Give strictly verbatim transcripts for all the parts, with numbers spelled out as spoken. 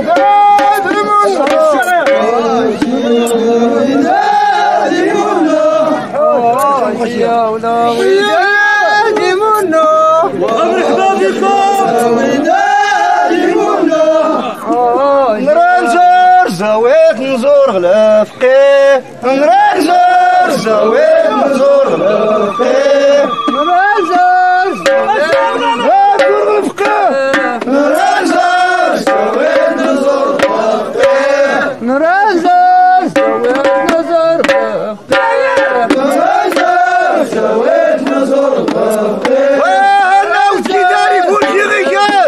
زويت نزور غلافقي نرزر زويت نزور غلافقي نرزر نرزر زويت نزور غلافقي نرزر زويت نزور غلافقي نرزر زويت نزور غلافقي وانا وكي داري كلشي غيكال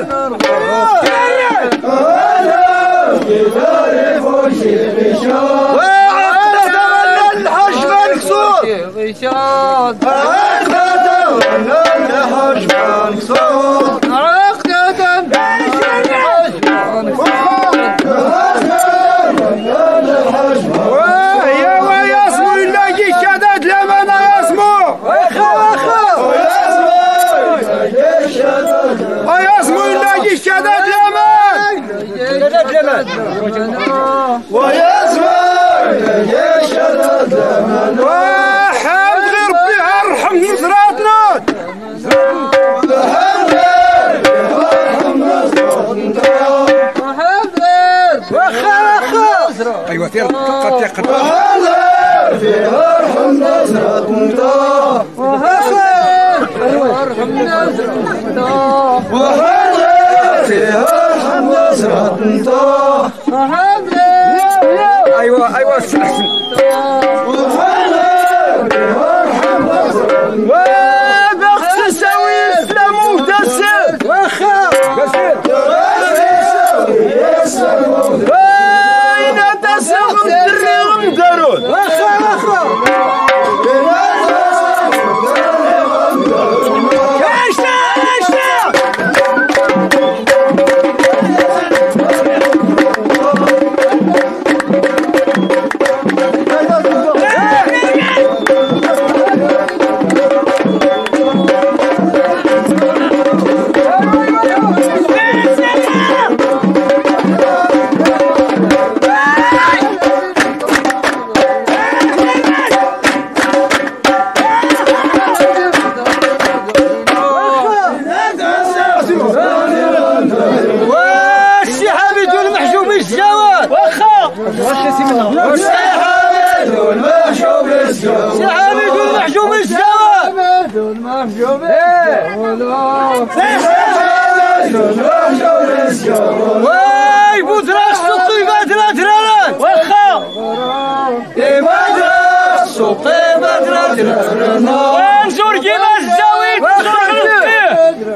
غيشاد عقدة ولا الحج منصور عقدة الحج منصور ويا ويا اسمو يلاقي شداد لمنا يا اسمو واخا واخا ويا اسمو يلاقي شداد ويا اسمو يلاقي شداد لمن شداد لمن ويا اسمو يلاقي شداد لمن نصراتنا ايوه تير قد تقد فيها ارحم نصراتنا ارحم نصراتنا فيها ارحم نصراتنا ايوه ايوه احسن وبخت تساوي السلام وتسر واخا وين تسر الدري غمدرون واخا واخا كاشتا كاشتا واي بودراس سوقي بدرا دراران واخا اي بدرا سوقي بدرا دراران ونزور كيما الزاوية نزور فيه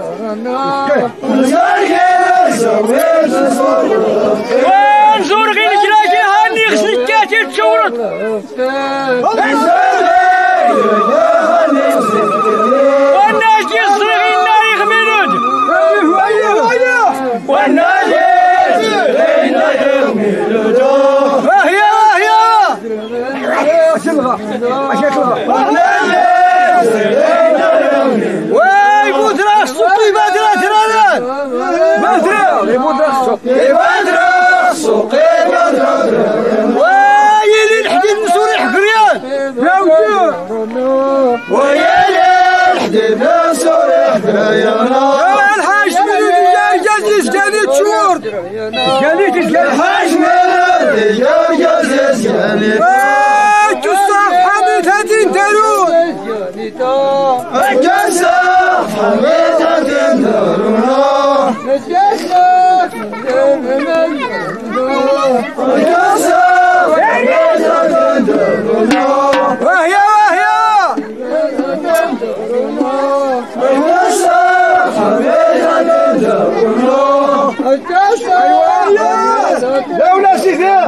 نزور كيما الزاوية ونزور غير كلاكي هاني غسل كاتي تشورت والناس يصري النار يغمرود والناس وهي وهي واي بودرا السوقي بدرا دراران بدرا بودرا السوقي بدرا السوقي بدرا واي اللي الحديد نسوري حكريان يا وجود ويا الحديد نسوري حكريان الحاج من جالس جالس شهور جالس الحاج من جالس جالس كسر حميد هاتين تارون كسر حميد هاتين تارون كسر حميد هاتين تارون وهي وهي كسر حميد هاتين تارون دولة سيدة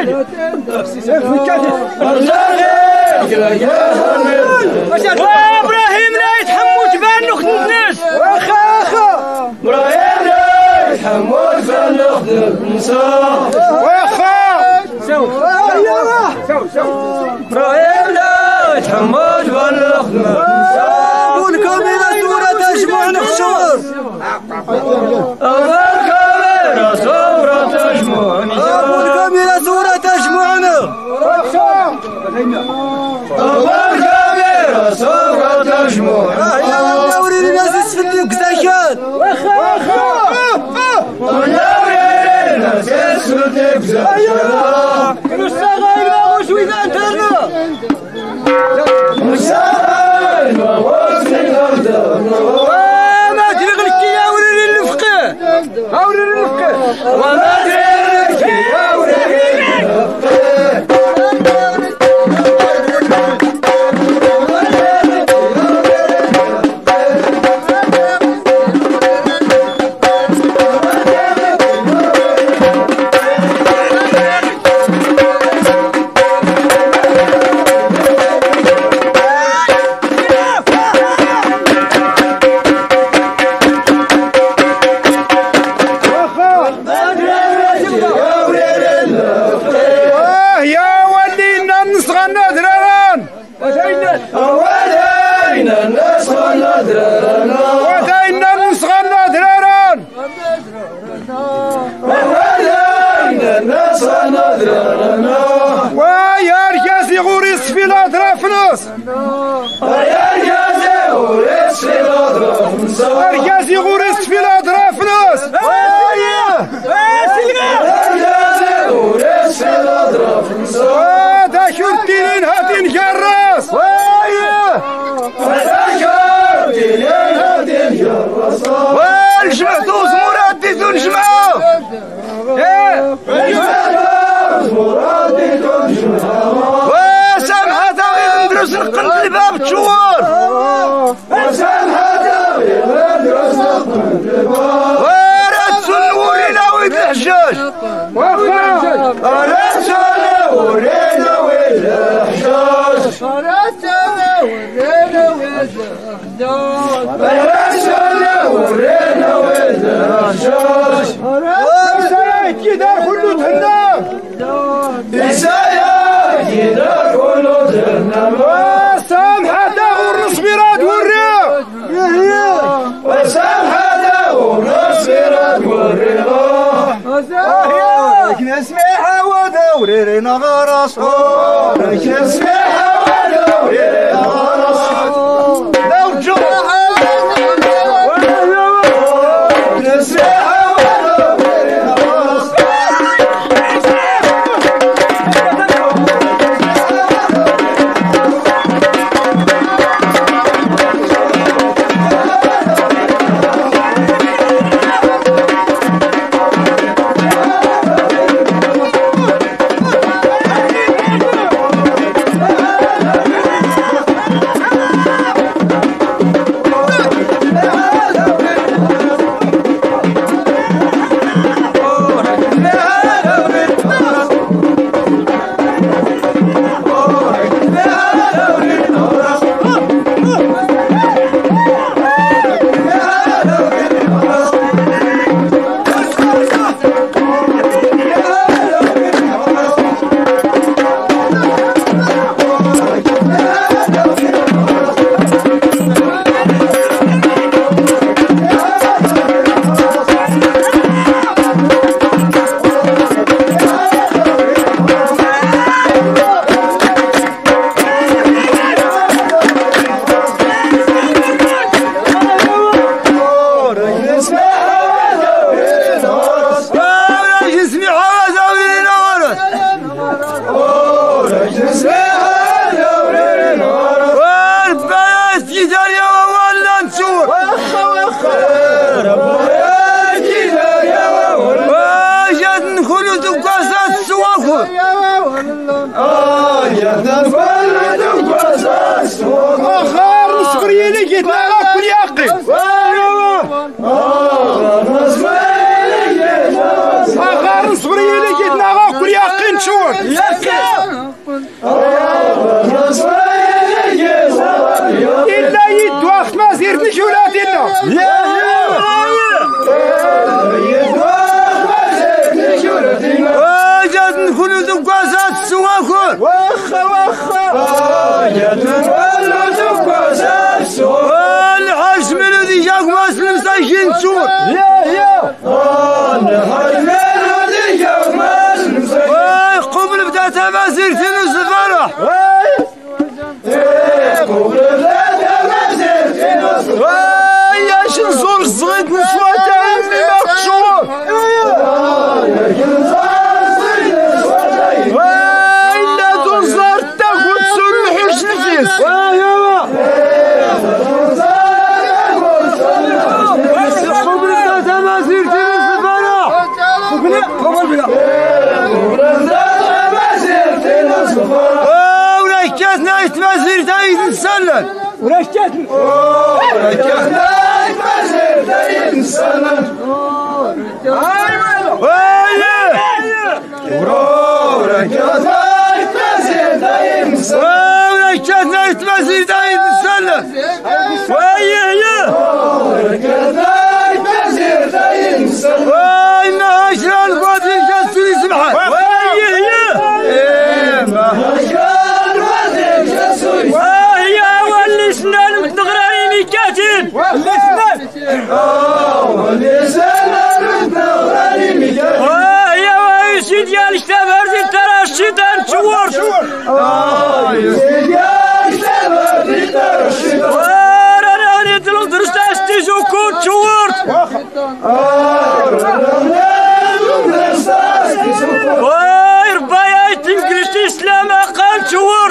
وابراهيم لا يتحمو جبال نخدم الناس واخا واخا ابراهيم لا يتحمو جبال نخدم الناس واخا سو سو سو ابراهيم لا يتحمو جبال نخدم الناس ولكم الى صورة تجمعنا في الشهر الكاميرا صورة تجمعنا ولكم الى صورة تجمعنا الكاميرا صورة تجمعنا ندوري الناس يسفلوا كزاكان واخا واخا ندوري الناس يسفلوا كزاكان كانوا الصغاير ماهوش وين انترنا الصغاير ماهوش وين انترنا وما ادري غير كي يوريني الفقيه وريني الفقيه وما ادري غير كي يوريني الفقيه ويا رجاسي غوريس في الاطراف يا رجاسي غوريس في الاطراف رجاسي غوريس في الاطراف ناس رجاسي غوريس في الاطراف هذا شرطين هاتين جراس هذا شرطين هاتين جراس والجمعتو زمورات ديتو نجمعو وسامحة تاوي ندرس نقلب الباب تشوار وسامحة تاوي ندرس نقلب الباب وراد سنورينا ويد الحجاج وراد سنورينا ويد الحجاج وراد سنورينا ويد الحجاج وراد سنورينا ويد الحجاج كي دار كله تهنام إسايا كي دار كله تهنام وسامحة داغور نصبيرات والرياض وسامحة داغور نصبيرات والرياض لكن سميحة ودورينا غرس لكن سميحة ودورينا غرس دور جرحة لكن سميحة اخر نصبري لي قلت لها كل يقين اخر نصبري لي قلت لها كل يقين شوف الحاج ملودي جاك مسلم سايشين تشوت قبل بدا تمازير تنس الفرح ياش نزور الصغيط نسوى تاعي مكشور لا تنصر تاكل تسلحوش نفيس قبل بدا تمازير تنس الفرح قبل بدا وركتنا يتمازير تايد نسلل وركتنا وركتنا يتمازير تايد نسلل ويلي وركتنا يتمازير تايد نسلل وركتنا يتمازير تايد نسلل ويلي وركتنا يتمازير تايد نسلل وين عشرة القادرين جالسوا يسمحوا ويلي ديال اشتبر دي ترى الشيطان تشور اه ديال اشتبر دي ترى الشيطان رانا ندلو درست استيجو كون تشور اه رانا ندلو درست استيجو كون واي ربايا تنقلش الاسلام قال تشور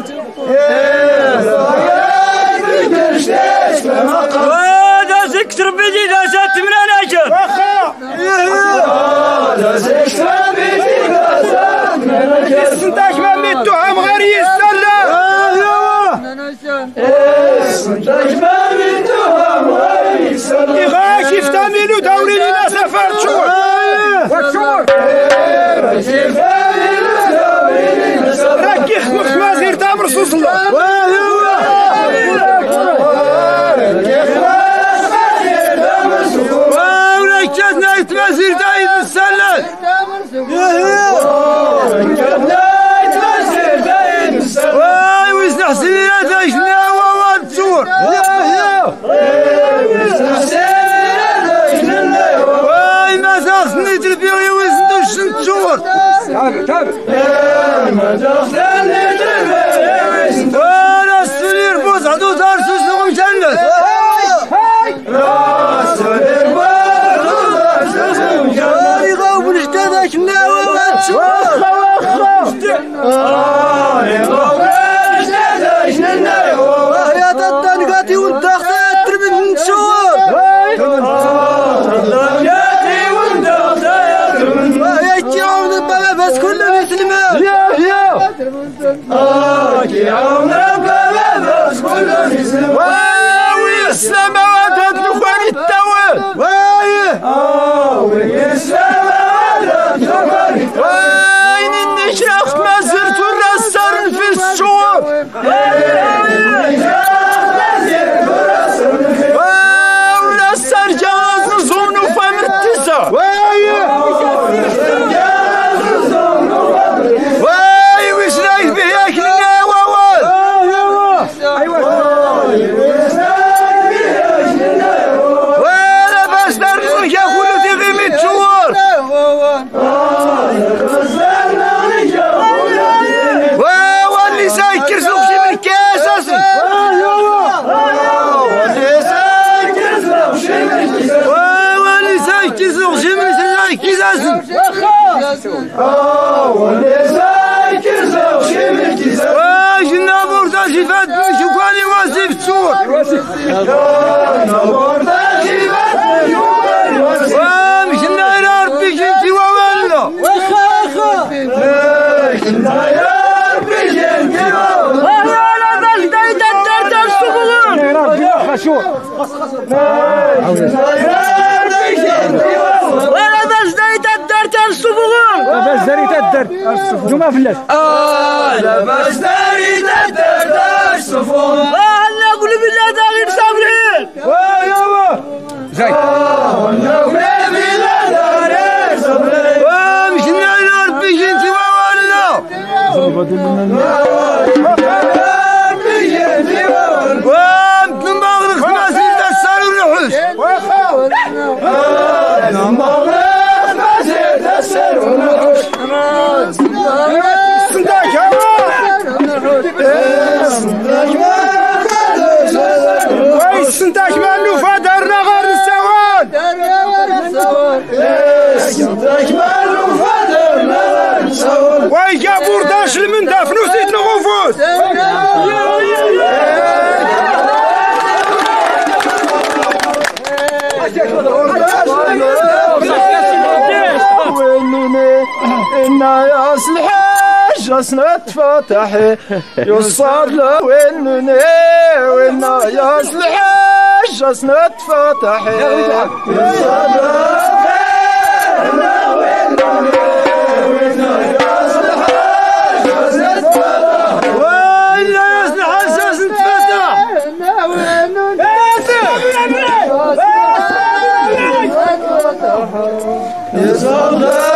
هذا زكتر بدي ذا زات من الاجل هذا زكتر بدي سنتاش ما ميتوهم غير يسلم سنتاش ما ميتوهم غير يسلم يغا كيف تعملوا دوري لنا سفر تشور وتشور كيف تعملوا دوري لنا سفر راك يخمخ مازير تاع رسول الله وركتنا يتمازير تايد السلل واي ويسنا حسين دايشنا وواد تشور واي ما تاخذني تربيغي ويسندو الشن تشور ما تاخذني تربيغي ويسندو وانا السولير بوز عدو دار سوسنو مجنس راس سولير بوز واي غاوب نجدادك ناوي واد تشور يا تدنقاتي وانت اختار من نشور تدنقاتي وانت اختار من نشور يا كيعون البابا بس كله يسلمه يا يا اه كيعون البابا بس كله يسلمه واوي السماوات هاد الاخوان التوال واي اه وي السماوات هاد الاخوان وين النشاخ ما زرت والراس صار في الشور ولا صار جاز نزون وفم التسع واي وش رايك به ياكلنا ووال ولا باش نرجعك يا خولو تيغي ميت شهور واللي سايكر سوق شي من كاس اصلا واللي سايكر سوق شي من كاس اصلا واللي سايكر سوق شي من كاس واش النابورتا شي فات شوفاني واسف تشور النابورتا شي فات ومشينا الى ربي جنتي وولنا واخا واخا مشينا الى ربي جنتي وولنا انا باش دايت الدرت السبلون يا ربي واخا شور خلاص خلاص وانا باش دايت الدرت السبلون باش داريت الدرت جمعة فلاس انا باش داريت الدرت السبلون انا نقول بالله دا غير صابرين ويا زي نقول بالله دا غير صابرين ومشينا الى ربي جنتي وولنا واش المنداف نسيت نغوفوس إنا يا الحاج راسنا تفتحي يوصل له وينني وإنا يا الحاج راسنا تفتحي يوصل له ويننا وينني وإنا يا الحاج راسنا تفتحي وإنا يا الحاج راسنا تفتح ويننا يوصل له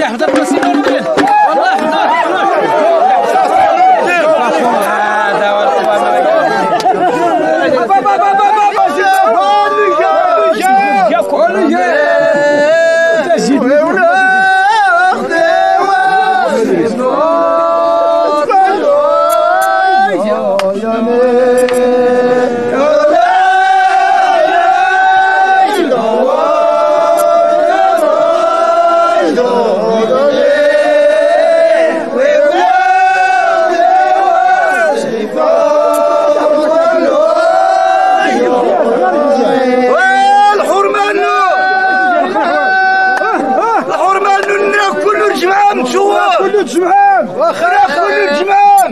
حضر مسيرة البيت والله حضر كل الجمعان واخا كل الجمعان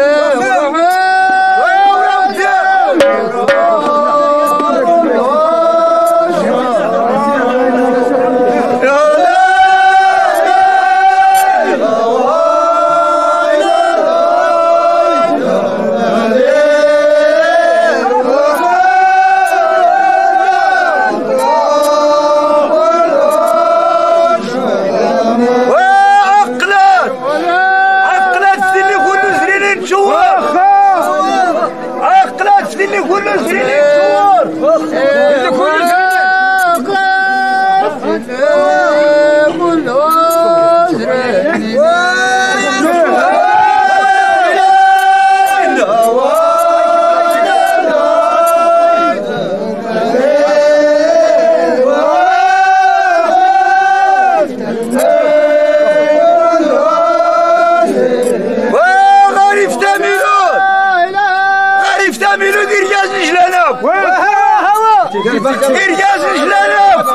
إرجاز رجلنا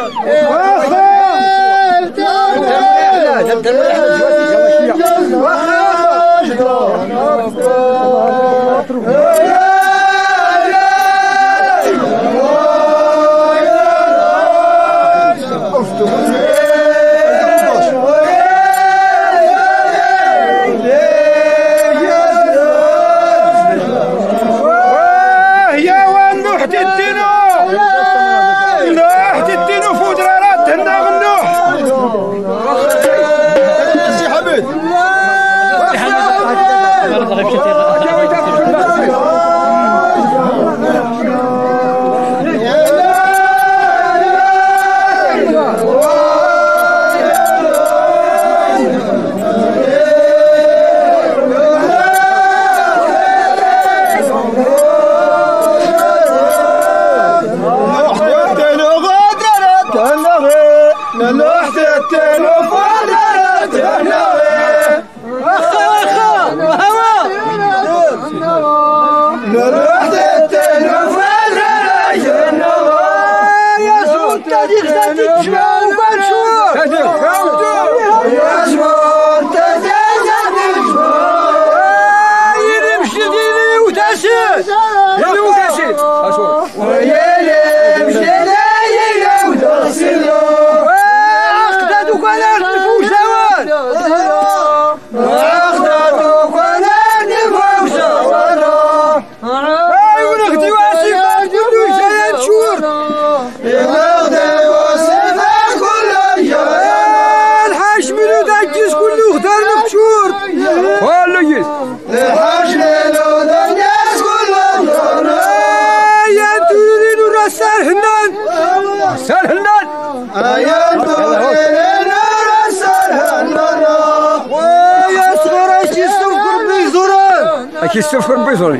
يستفر بيزوري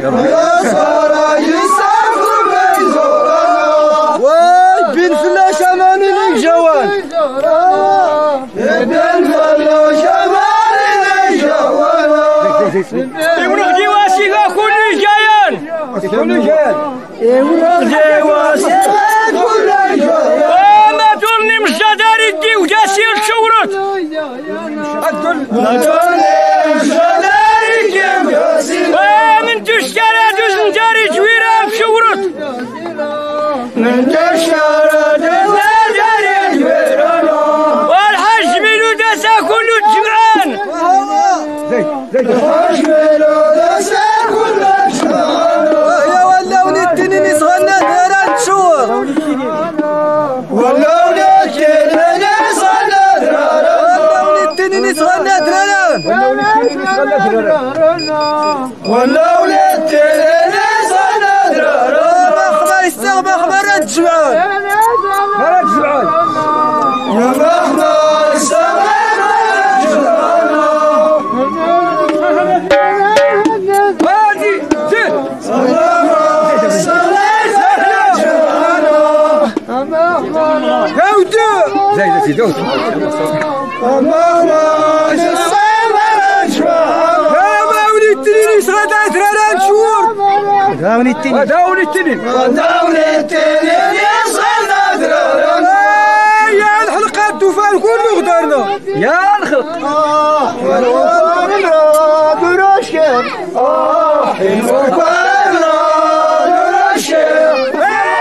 واي بين فلاش اماني لي جوان بين فلاش اماني لي جوان يورق ديواسي كل جايان كل جايان يورق ديواسي كل جايان وما تولني مش داري دي وجاسير شورت ادل ما تولني مش داري دي ومن تشتري دوز نجاري جويرة بشورت من تشتري دوز نجاري جويرة والحج ميلو دسا كله الجمعان الحج ميلو دسا كله الجمعان يا ولاوني التنين صغنا داران تشور ولاوني التنين صغنا داران ولا ولدت الناس نادر خبر يستغبى خبر الجمعان خبر الجمعان يا بخبر السماء هادي زين هودو زين سيدي هودو داوني التنين داوني التنين داوني التنين يا صلاة درارنا يا الحلقة الدفان كله غدرنا يا الخلق والوفا نراد ورشير الوفا نراد ورشير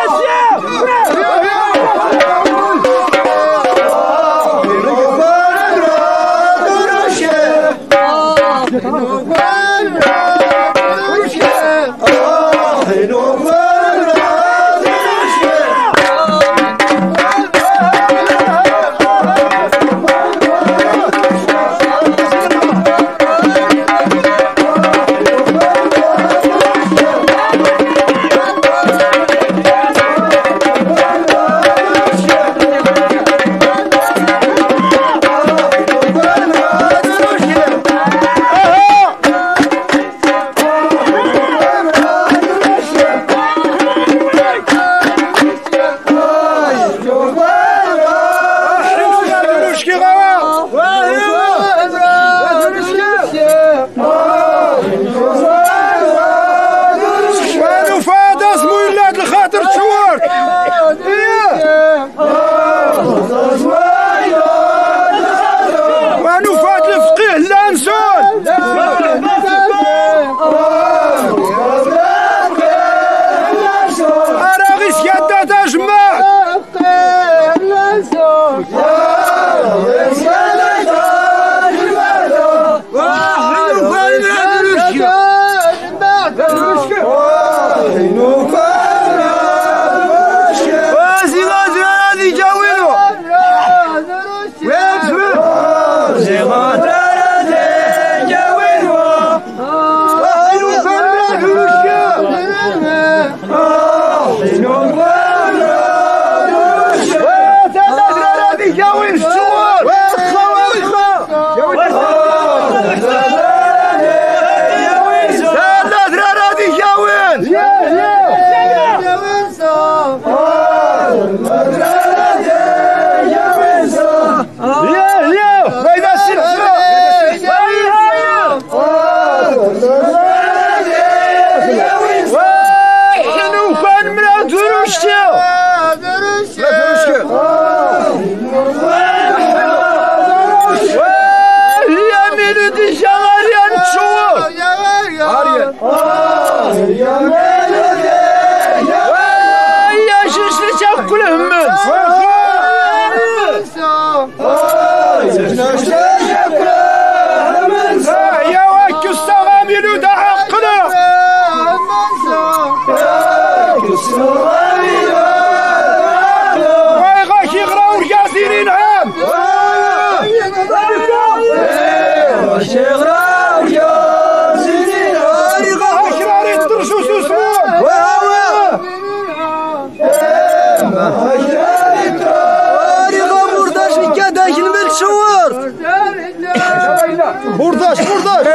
برداش برداش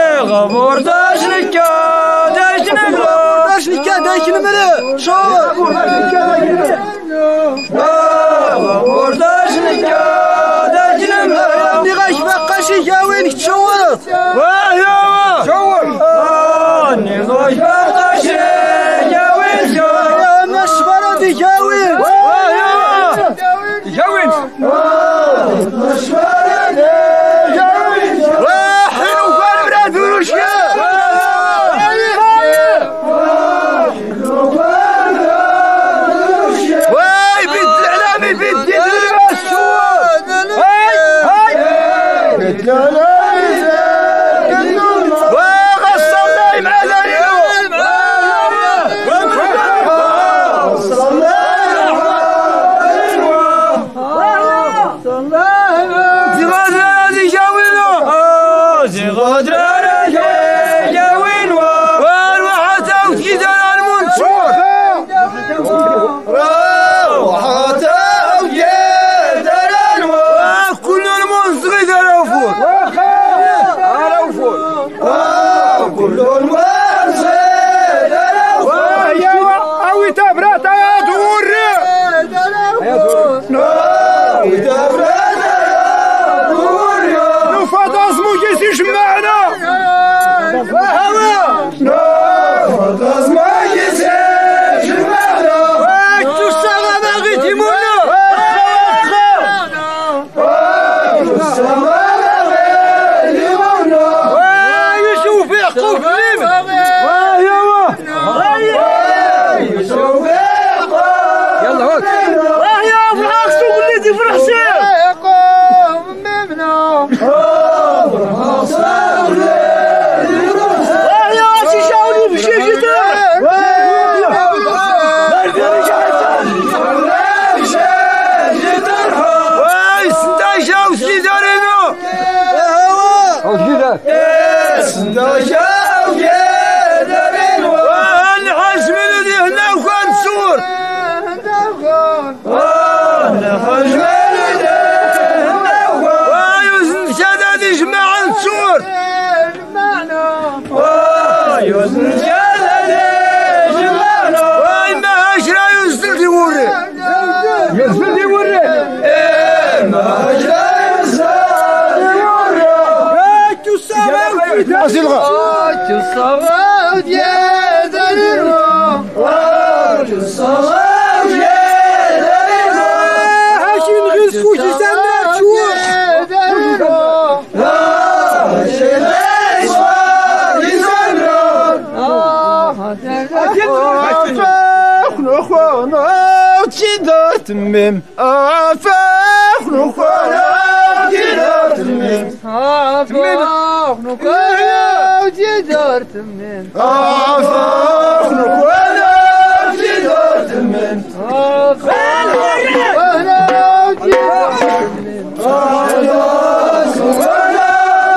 برداش لكا داش نملا برداش لكا داش نملا شور برداش لكا داش نملا اللي غاش بقى شي جاوينك تشورت واه يا شور اللي غاش بقى شي جاوين يا ما الشفرة دي جاوين واه يا جاوين غدرة يا وين وتجدر المنصور روحات وجدر المنصور كل المنصور يدرفون عرفون كل المنصور يدرفون أوي تبرات يا دور أوي تبرات يا دور نفض اسمو جيسي جمعنا نفض اسمو جيسي جمعنا واكتو السما باغي تيمونا واكتو السما باغي تيمونا ويشوف يحقوك ليم يشوف يحقوك يلا هوك راه يا فرحك سوق اللي تفرح شيء يقوم ممنا واجو الصواب يا دليلو واجو الصواب يا دليلو هاشي نغيسكو شي سنة شوش يا دليلو هاشي نغيسكو شي سنة افاخ نخوانا تشيدار تميم افاخ نخوانا تشيدار تميم افاخ نخوانا تشيدار تميم افاخ نخوانا تشيدار تميم افاخ نخوانا تشيدار تميم افاخ نخوانا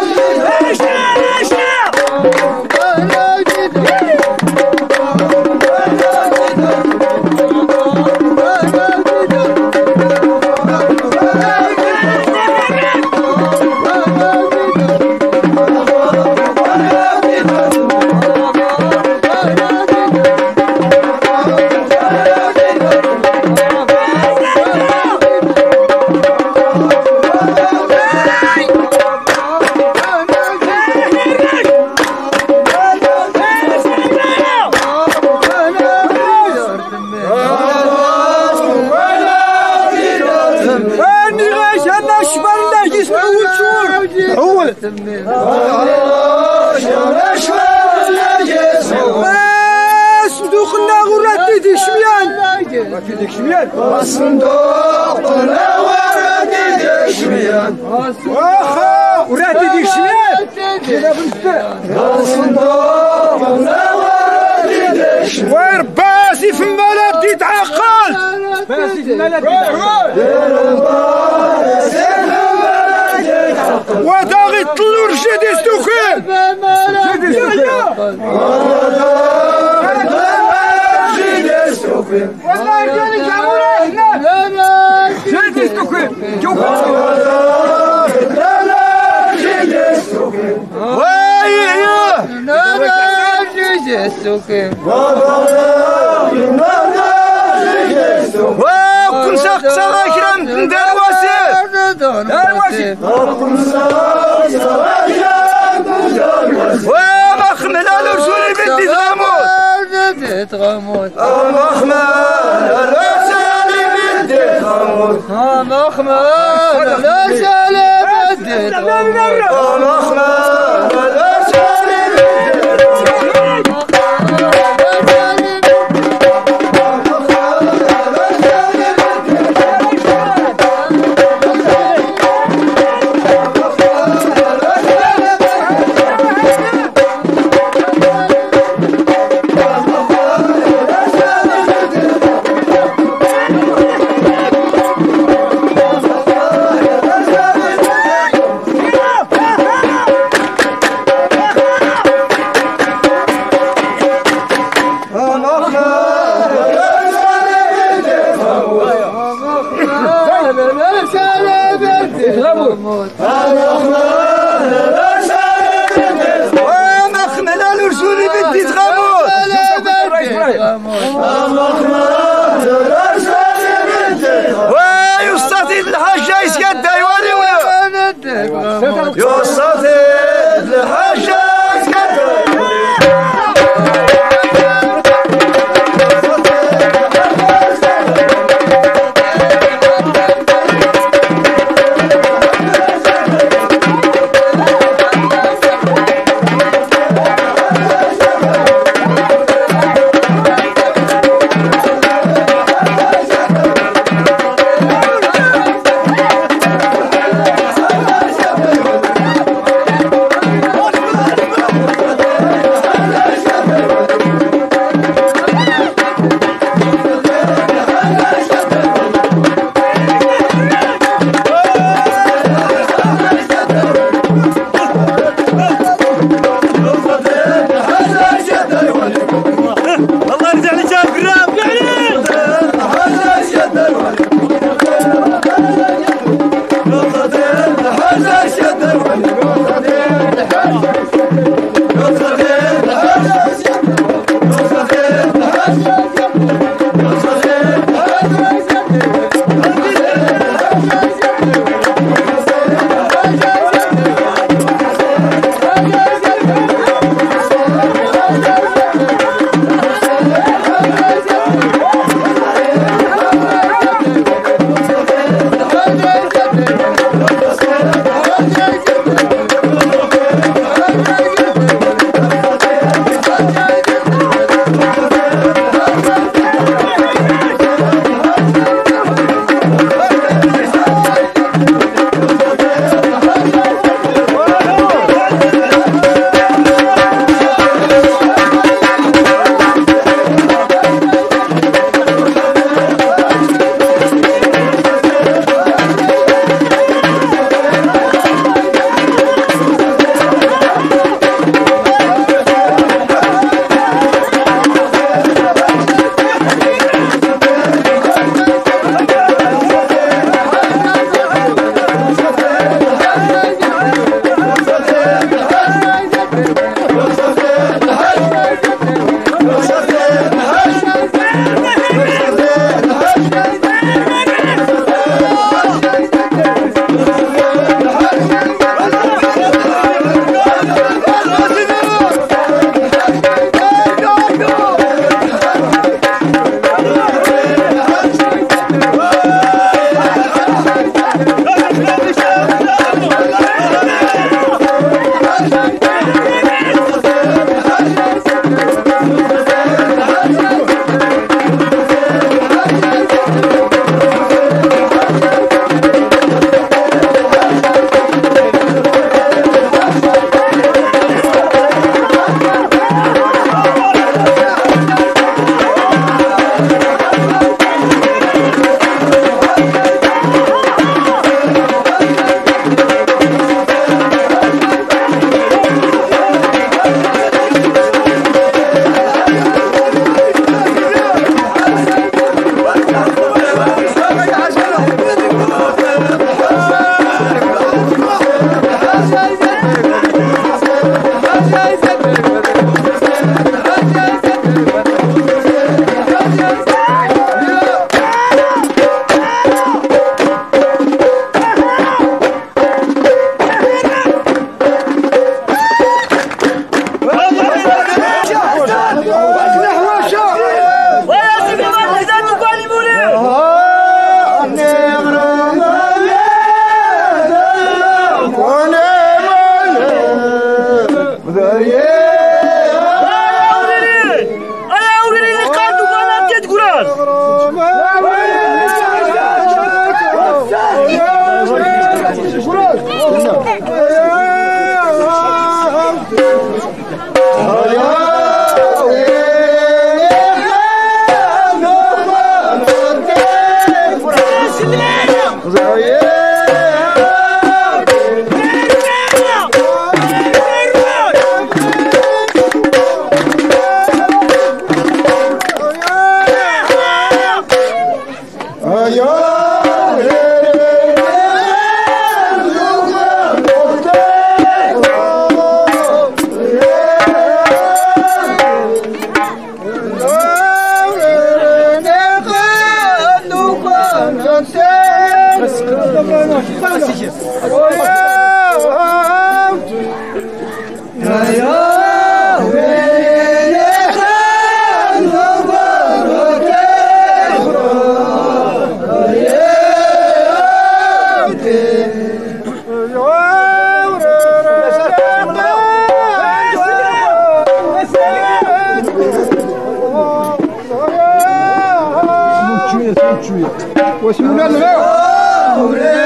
صندوق الناغور رديدي شميان رديدي شميان الصندوق الناغور رديدي شميان واخا ورديدي شميان كذا بالنسبة الصندوق الناغور رديدي شميان وير باسي في الملد يتعقل باسي في الملد وداغي طلو رشد يستوكي رشد يستوكي والله رجالي جابونا هنا رشد يستوكي رشد يستوكي ويا رشد يستوكي وكل شخص أكرم ندير وسيل دار وسيل ومخمل الرسول بدي تغموت تغموت مخمل الرسول بدي تغموت مخمل الرسول بدي تغموت مخمل الرسول ومخمل الرسول بدي تغموس ويستطيع الحاجة يسكت دايواني ولا يستطيع الحاجة يسكت واش مولا الغاو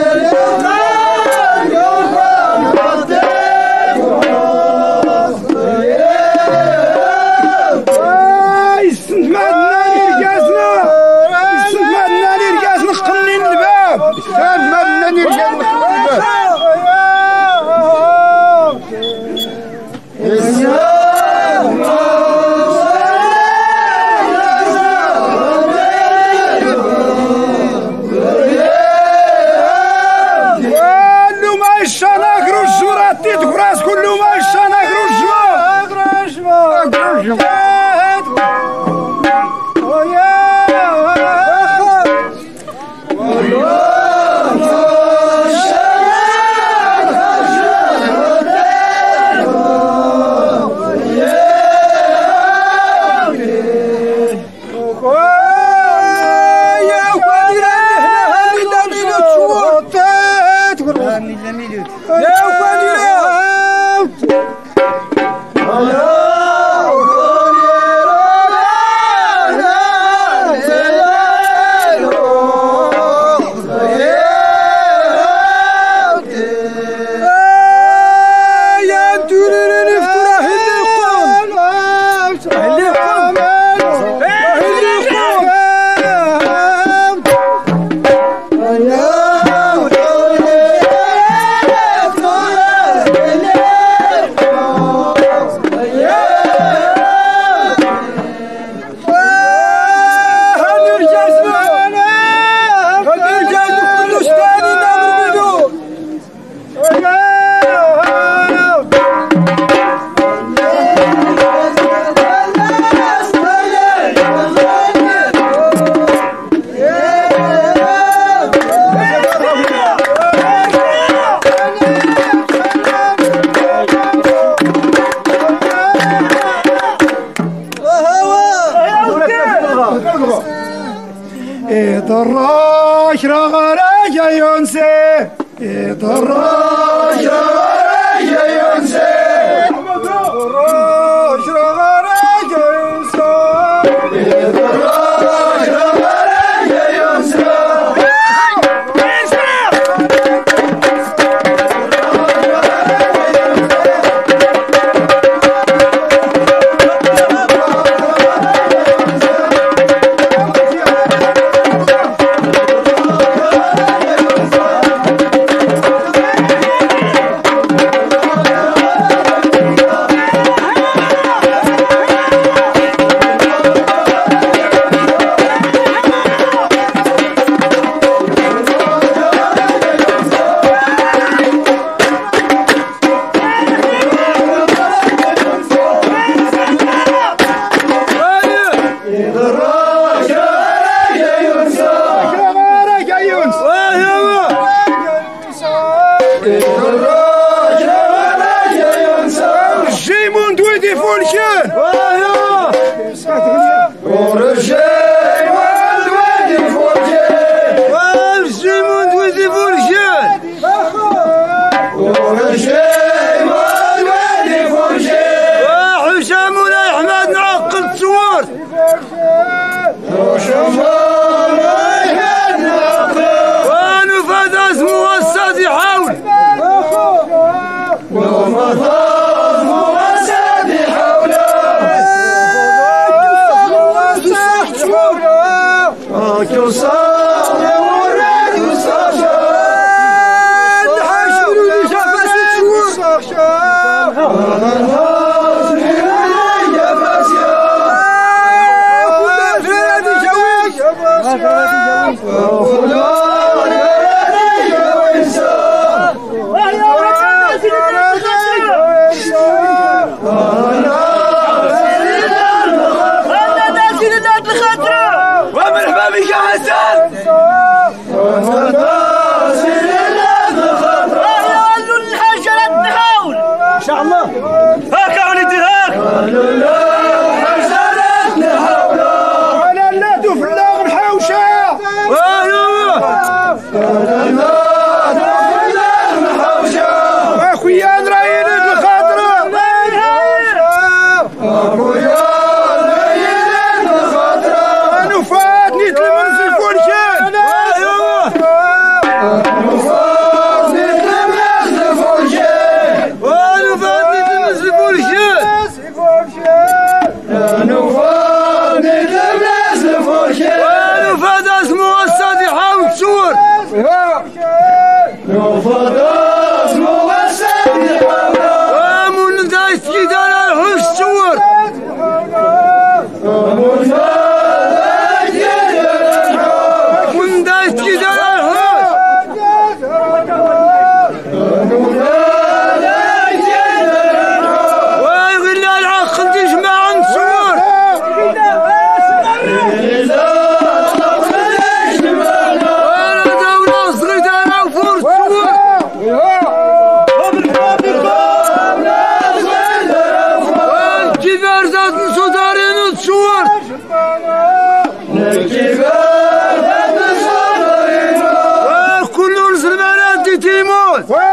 دراش رغراش يا يونسي دراش رغراش يا يونسي دراش رغراش يا يونسي دراش رغراش يا يونسي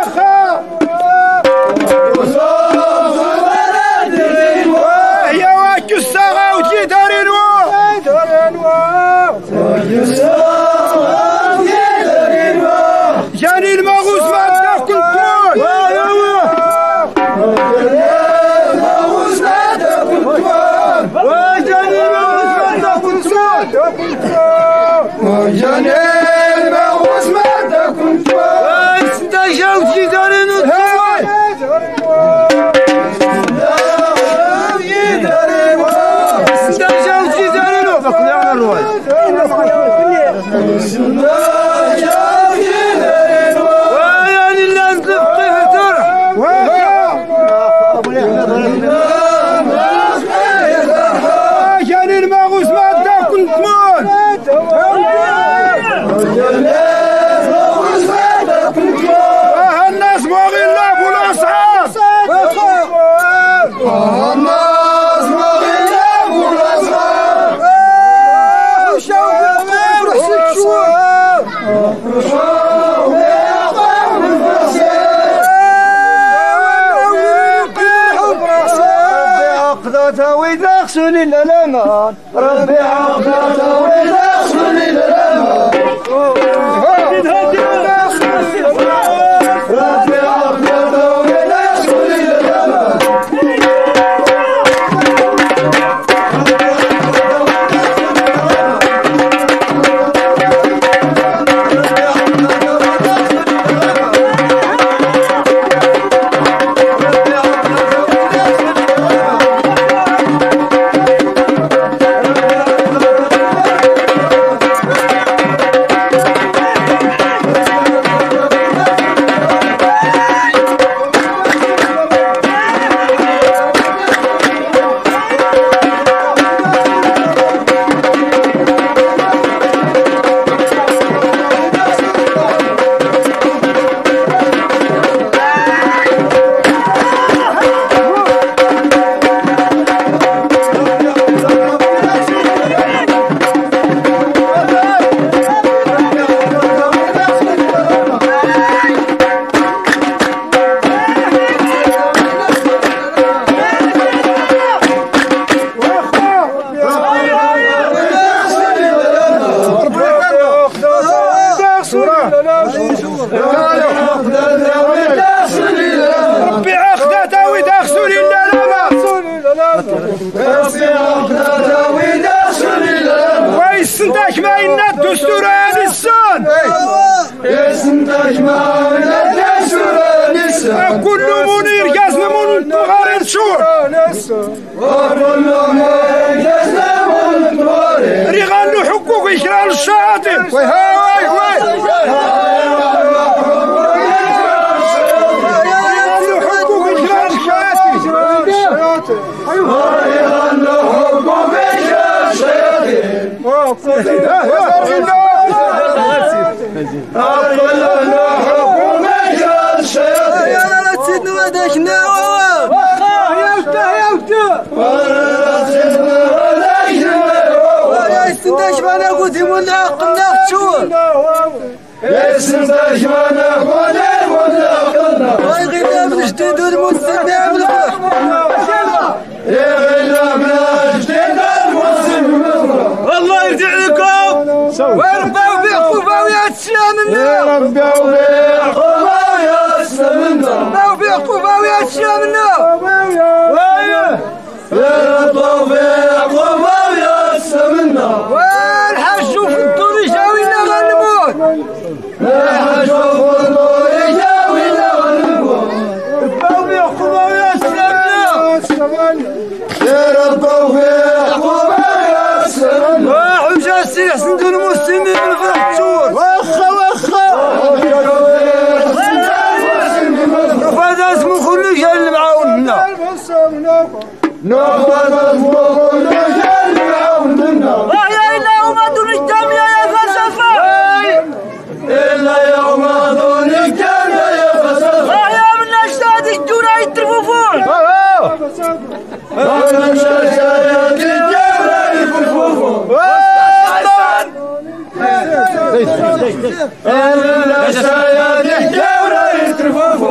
يا واجو الساغا وجي دارينو جاني المغوص ما تاكل كل وجاني المغوص ما تاكل وجاني المغوص ما تاكل استجاو وجي دارينو جاني المغوص ما تاكل ثمون الناس باغي يلعبوا الاصحاب الناس باغي يلعبوا الاصحاب عقدته ويدخسل الأمان ربي عقدته ويدخسل الأمان ربي عقدته ويدخسل الأمان ربي عقدته ويدخسل الأمان ويستنتج ما إن الدستور الإنسان يستنتج ما إن الدستور الإنسان كل منير جزم من غير شور وكل منير جزم من غير رغال حقوق إشرار الشاطئ وي هاي وي والله يرجع لكم وربوا بعقوبة الشامنا ربوا بعقوبة الشامنا ربوا بعقوبة الشامنا ربوا بعقوبة الشامنا والحشوا في الدور يجاوينا غنموت الحشوا في الدور يجاوينا غنموت ربوا بعقوبة الشامنا ربوا بعقوبة الشامنا وحجاسي حسن دون المسلمين بالفرح تشور واخا واخا وفادا اسمو كل شيء اللي معاوننا نوفادا اسمو كل شيء اللي معاوننا وحيا إلا يوم دون الجامية يا فلسفة إلا يوم دون الجامية يا فلسفة وحيا من أجداد الجورة يترفوفون من أجداد الجورة يترفوفون إلا الشياطين الجورة يترفوفون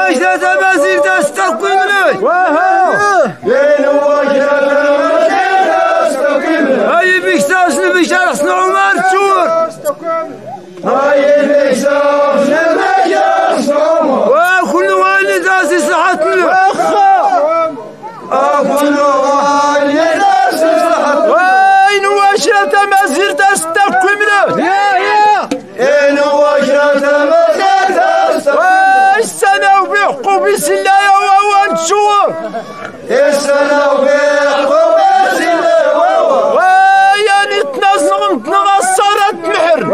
واشتا تمازير تستقوي منك بين واشتا تمازير تستقوي منك هاي بيكتاس نبيشار حسن عمر تشور هاي بيكتاس نبيشار حسن عمر وكل والد داسي صحتنا كل والد داسي صحتنا وين واشتا تمازير تستقوي منك يا يا بين واشتا تمازير تستقوي السنة وبيحقوا بسلايا وهو نشور السنة وبيحقوا بسلايا وهو ويا نتنظم نتنغصرت محر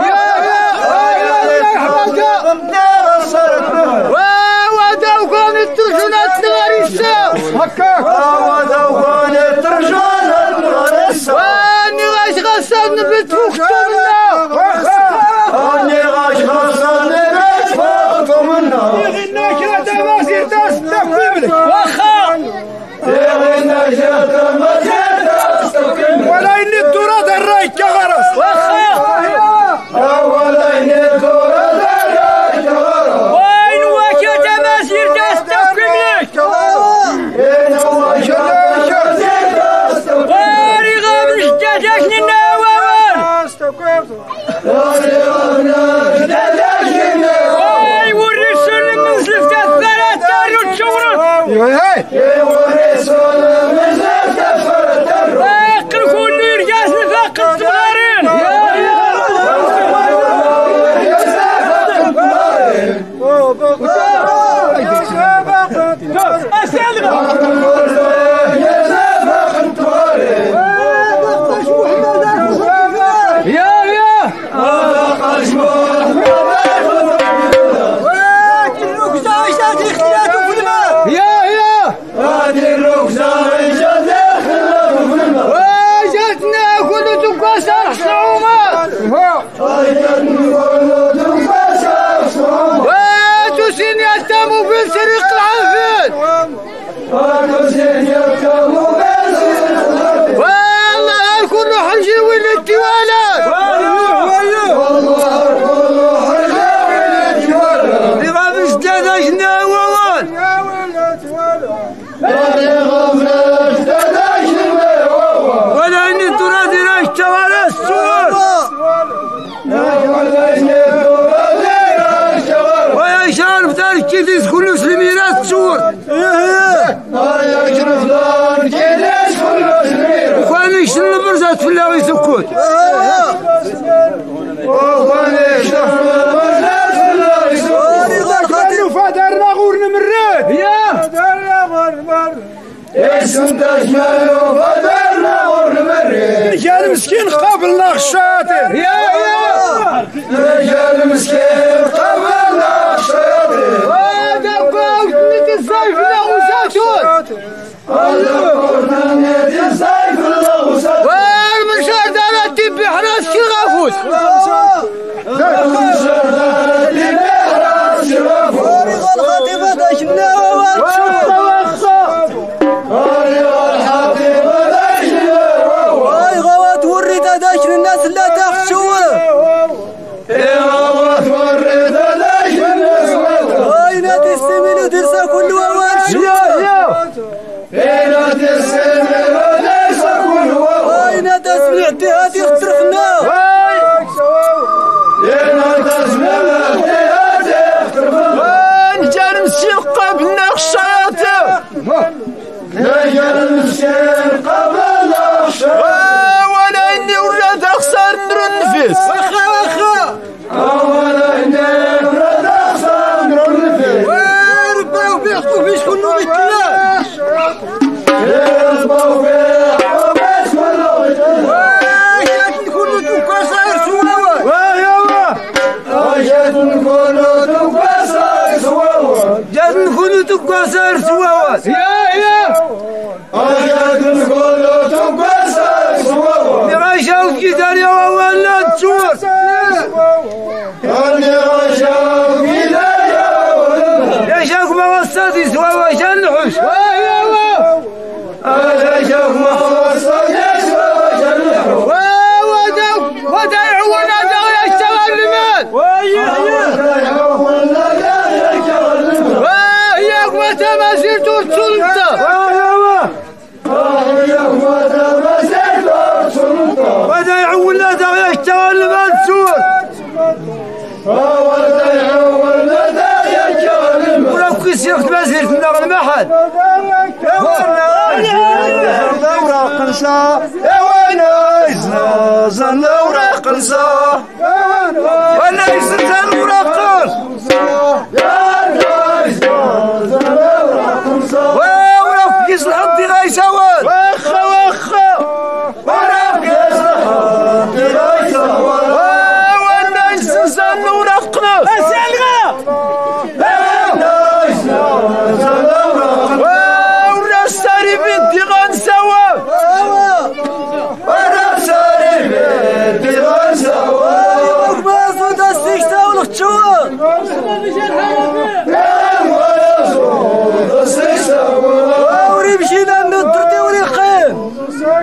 وداو كانت ترجونات نغاريسا هكاك وداو كانت ترجونات نغاريسا واني غاش غسان نبت فوقتمنا واني غاش غسان نبت فوقتمنا يغناك يا تمازير تستقوي منك واخا يغناك يا تمازير تستقوي منك ولا إني التراد الراي كغرس واخا ولا إني التراد الراي كغرس وين واك يا تمازير تستقوي منك وين واك يا تمازير تستقوي منك واري غاب نشتاتك نناوان واري غاب نشتاتك نناوان واي والرسول من زلفت الثلاث دارو تشورت والرسول من زلفت الثلاث واقل كل رجاس نفاق الصغارين يا يا يا يا هذه الركزة عيشة داخل في الماء واجتنا كل تكسر صعوبات وتسين يتم بالسرق العافيت والله الكل حرجي ولا التوالات لغاب ازداد جناوان ولا اني ترادي راش توالى الصور ويا شارف دارك كيديس كل سلميرات الصور وكان يشتغل برزات في الله ويسكت فدرنا غور نمرات يا فدرنا غور نمرات اسم تشمل فدرنا غور نمرات رجال مسكين قابلنا الشاطر يا يا رجال مسكين قابلنا الشاطر هذا باوت نتي الصيف لغوساتون هذا باوت نتي الصيف لغوساتون والمشار دارت تبي حراس كي غافوس المشار دارت تبي حراس كي غافوس والخطيبة داشنا وواخا واخا والخطيبة داشنا واي غوات وريت داش الناس لا تخشوا يا غوات وريت داش الناس واي نادي السمين ودرسا كل ووال شوال يا نادي السمين ودرسا كل ووال واي نادي سمعتي هادي اخترفنا واي يا نادي سمعتي هادي اخترفنا نجار مسكين قابلنا الشاطر نجار مسكين قابلنا الشاطر ولا اني ولاد اخسر ندر النفس واخا واخا ولا اني ولاد اخسر ندر النفس ورباو بيحطوا في شكون مثلا رباو بيحطوا في شكون مثلا واش نكونوا تكسر سواوا واه واش نكونوا تكسر سواوا جات نكونوا تكسر سواوات يا يا واش نكونوا تكسر سواوا اللي غاشاو كي دار يا ولا تشور اللي غاشاو كي دار يا ولا يا شاك ما وصلتي سواوا شان نحوس يا هذا شوف ما وصل يا سواوا شان نحوس وداو وداو ولا داو يشتغل لمن ويا يا وتسلطة بدا يعول لا دا يشتغل المنسور ولو كيس ياخد مزير في النغل محل وراق نسا يا وين زن وراق نسا وانا يسلسل وراقص ولو كيس الحطي غايسوال واخا واخا ولو كيس الحطي غايسوال وانا يسلسل وراقص ولا الساري بنتي غنسوا ولا الساري بنتي غنسوا ما صوت السكتة والخشوة وري مشينا ندرتي وري خيم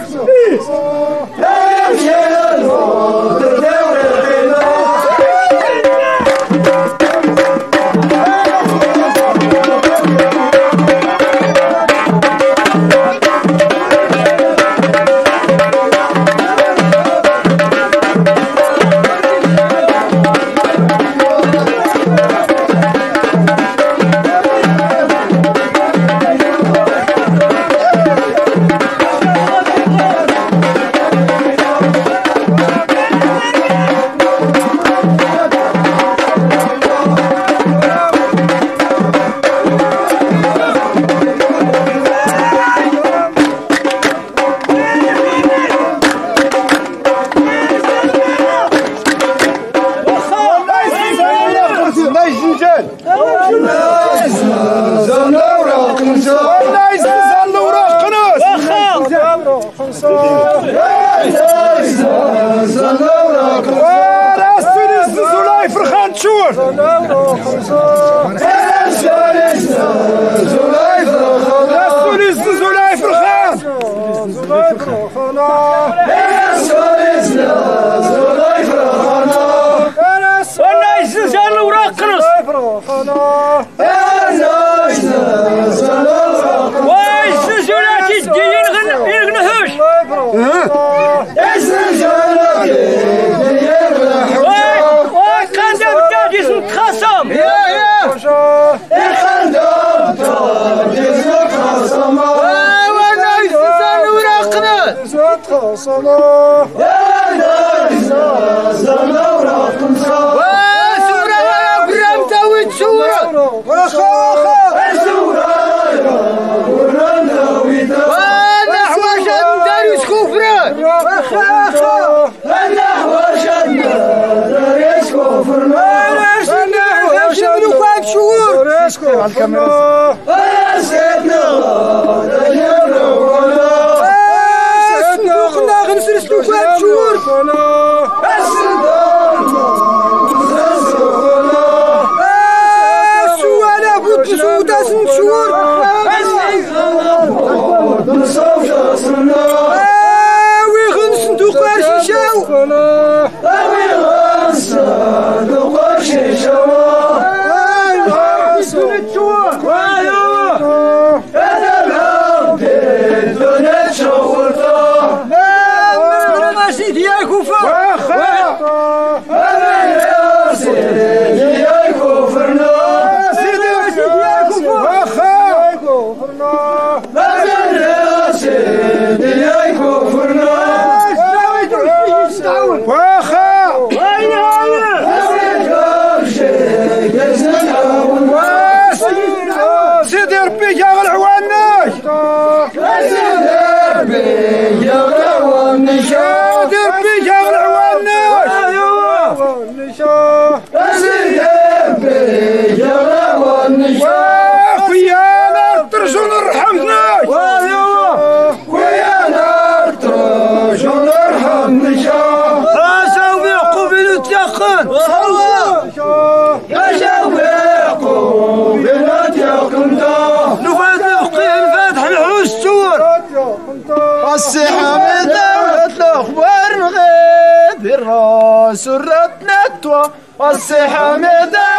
السحام دولة الأخبار نغيب الراس ورتنا التوا السحام